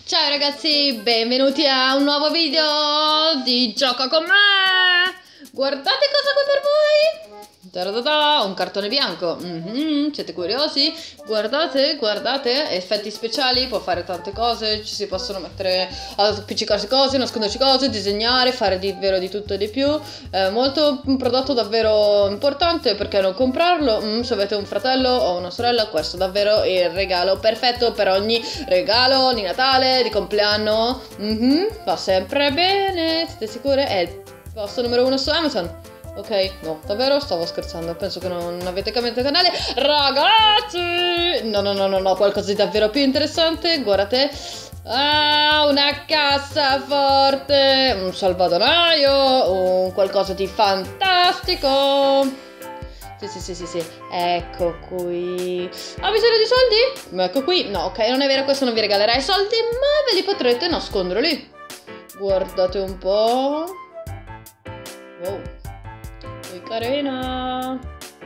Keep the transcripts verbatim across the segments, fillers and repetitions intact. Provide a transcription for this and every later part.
Ciao ragazzi, benvenuti a un nuovo video di Gioca con me. Guardate cosa ho qui per voi. Ta-da-da-da, un cartone bianco. Mm-hmm, siete curiosi? Guardate, guardate, effetti speciali, può fare tante cose, ci si possono mettere a appiccicarsi cose, nasconderci cose, disegnare, fare davvero di tutto e di più. È molto un prodotto davvero importante, perché non comprarlo? Mm, se avete un fratello o una sorella, questo è davvero il regalo perfetto per ogni regalo di Natale, di compleanno. Mm-hmm, va sempre bene, siete sicure? È il posto numero uno su Amazon. Ok, no, davvero stavo scherzando, penso che non avete cambiato il canale. Ragazzi! No, no, no, no, no, qualcosa di davvero più interessante, guardate. Ah, una cassaforte, un salvadanaio, un qualcosa di fantastico. Sì, sì, sì, sì, sì, ecco qui. Ha bisogno di soldi? Ecco qui. No, ok, non è vero, questo non vi regalerà i soldi, ma ve li potrete nascondere lì. Guardate un po'. Wow. Che carina.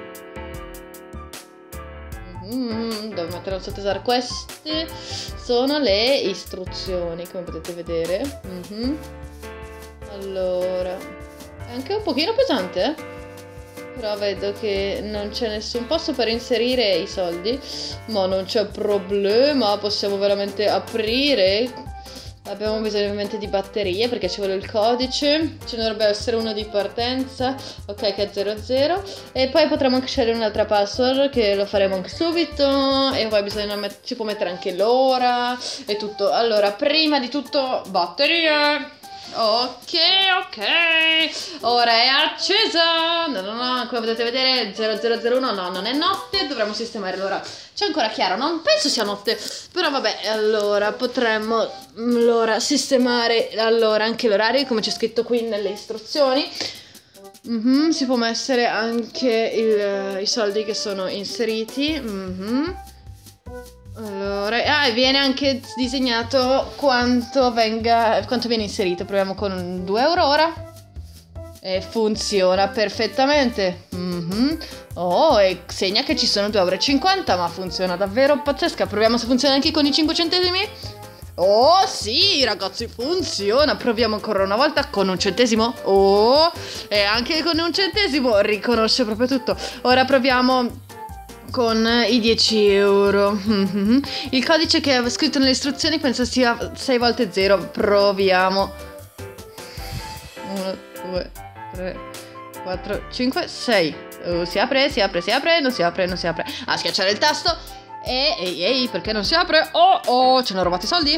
Mm-hmm. Devo mettere al sottosare. Queste sono le istruzioni, come potete vedere. Mm-hmm. Allora, è anche un pochino pesante, eh? Però vedo che non c'è nessun posto per inserire i soldi, ma non c'è problema, possiamo veramente aprire. Abbiamo bisogno ovviamente di batterie perché ci vuole il codice, ce ne dovrebbe essere uno di partenza, ok, che è zero zero, e poi potremo anche scegliere un'altra password che lo faremo anche subito, e poi bisogna met- ci può mettere anche l'ora e tutto. Allora, prima di tutto batterie. Ok, ok, ora è accesa. No, no, no, come potete vedere zero zero zero uno, no, non è notte, dovremmo sistemare l'ora. C'è ancora chiaro, non penso sia notte, però vabbè, allora potremmo l'ora sistemare, allora anche l'orario come c'è scritto qui nelle istruzioni. Mm-hmm, si può mettere anche il, i soldi che sono inseriti. Mm-hmm. Allora, ah, e viene anche disegnato quanto venga, quanto viene inserito. Proviamo con due euro ora. E funziona perfettamente. Mm-hmm. Oh, e segna che ci sono due euro e cinquanta, ma funziona davvero pazzesca. Proviamo se funziona anche con i cinque centesimi. Oh sì ragazzi, funziona. Proviamo ancora una volta con un centesimo. Oh, e anche con un centesimo riconosce proprio tutto. Ora proviamo con i dieci euro. Mm-hmm. Il codice che è scritto nelle istruzioni penso sia sei volte zero. Proviamo. uno, due, tre, quattro, cinque, sei. Uh, si apre, si apre, si apre, non si apre, non si apre. A schiacciare il tasto. E, ehi, ehi, perché non si apre? Oh, oh, ce ne ho rubati i soldi?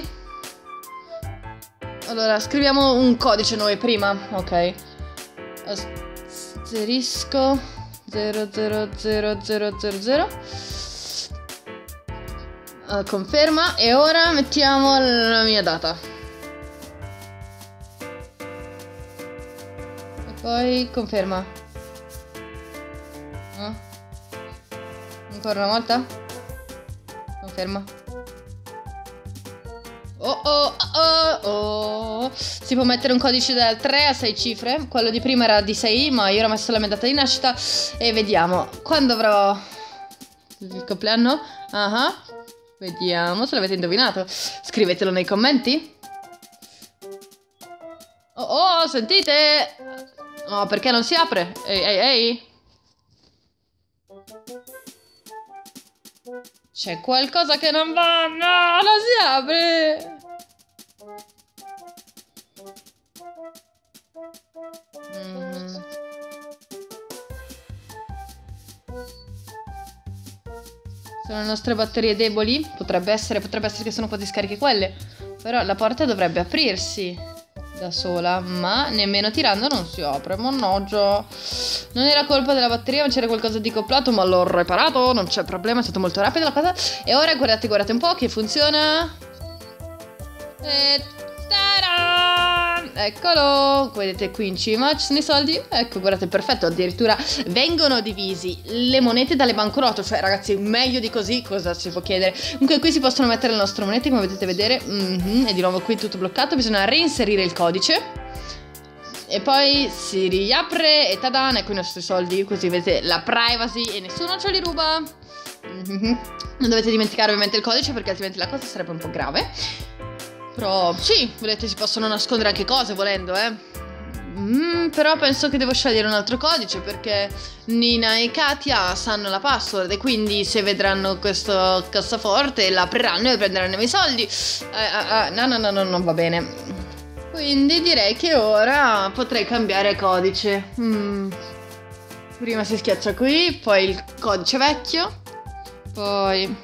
Allora, scriviamo un codice noi prima. Ok. Asterisco zero zero zero zero zero zero. Uh, conferma. E ora mettiamo la mia data. E poi conferma. No? Ancora una volta. Conferma. Oh oh oh oh. Si può mettere un codice da tre a sei cifre. Quello di prima era di sei, ma io ho messo la mia data di nascita. E vediamo quando avrò il compleanno. Ah, vediamo se l'avete indovinato. Scrivetelo nei commenti. Oh oh, sentite? Oh, perché non si apre? Ehi ehi ehi. C'è qualcosa che non va. No, non si apre. Mm. Sono le nostre batterie deboli? Potrebbe essere, potrebbe essere che sono un po' di scariche quelle. Però la porta dovrebbe aprirsi da sola, ma nemmeno tirando non si apre. Mannaggia. Non era colpa della batteria, ma c'era qualcosa di coplato, ma l'ho reparato, non c'è problema, è stato molto rapido la cosa. E ora guardate, guardate un po' che funziona. E ta-da! Eccolo, vedete qui in cima ci sono i soldi. Ecco, guardate, perfetto, addirittura vengono divisi le monete dalle banconote. Cioè ragazzi, meglio di così cosa si può chiedere. Comunque qui si possono mettere le nostre monete, come potete vedere. Mm-hmm. E di nuovo qui tutto bloccato, bisogna reinserire il codice e poi si riapre e tadan, ecco i nostri soldi. Così vedete la privacy e nessuno ce li ruba. Mm-hmm. Non dovete dimenticare ovviamente il codice, perché altrimenti la cosa sarebbe un po' grave. Però sì, vedete, si possono nascondere anche cose volendo, eh. Mm, però penso che devo scegliere un altro codice perché Nina e Katia sanno la password e quindi se vedranno questo cassaforte l'apriranno e prenderanno i miei soldi. Eh, eh, no, no, no, no, non va bene. Quindi direi che ora potrei cambiare codice. Mm. Prima si schiaccia qui, poi il codice vecchio, poi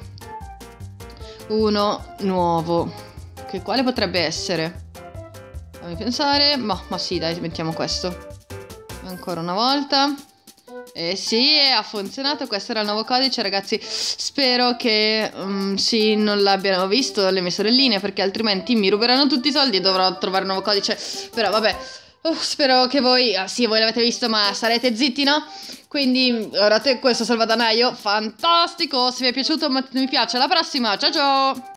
uno nuovo. Che quale potrebbe essere? Fammi pensare. Ma, ma sì, dai, mettiamo questo. Ancora una volta. E sì, ha funzionato. Questo era il nuovo codice, ragazzi. Spero che um, sì, non l'abbiano visto le mie sorelline, perché altrimenti mi ruberanno tutti i soldi e dovrò trovare un nuovo codice. Però vabbè, uh, spero che voi, ah, sì, voi l'avete visto, ma sarete zitti, no? Quindi guardate questo salvadanaio fantastico. Se vi è piaciuto mettete mi piace. Alla prossima, ciao ciao.